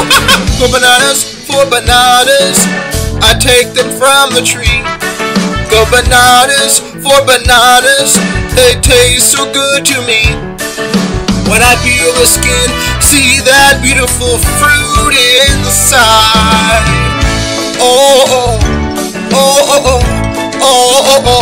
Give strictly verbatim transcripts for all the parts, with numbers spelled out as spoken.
Go bananas for bananas, I take them from the tree. Go bananas for bananas, they taste so good to me. When I peel the skin, see that beautiful fruit inside. Oh, oh, oh, oh, oh, oh, oh,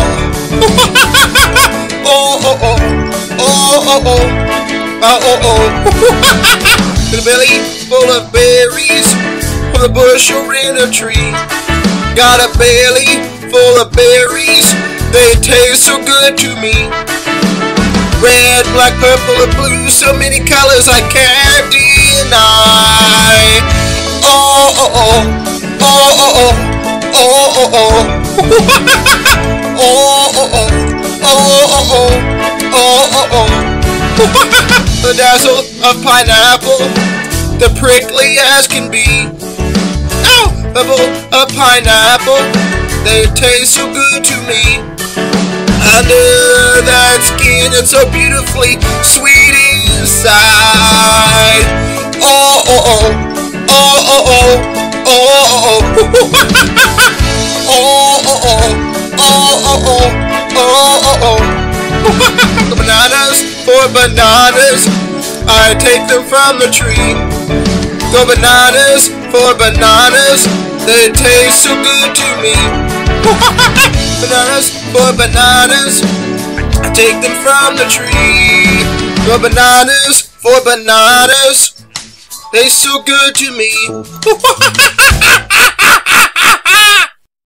oh, oh, oh, oh, oh, oh, oh. The belly full of berries, from the bush or in a tree. Got a belly full of berries, they taste so good to me. Red, black, purple, and blue, so many colors I can't deny. Oh, oh, oh, oh, oh, oh, oh, oh, oh, oh, oh, oh, oh, oh, oh. The dazzle of pineapple, the prickly as can be. Oh, bubble of pineapple, they taste so good to me. Under that skin, it's so beautifully sweet inside. Oh, oh, oh, oh, oh, oh, oh, oh, oh, oh, oh, oh, oh, oh. Bananas for bananas, I take them from the tree. Go bananas for bananas, they taste so good to me. Bananas for bananas, I take them from the tree. Go bananas for bananas, they so good to me.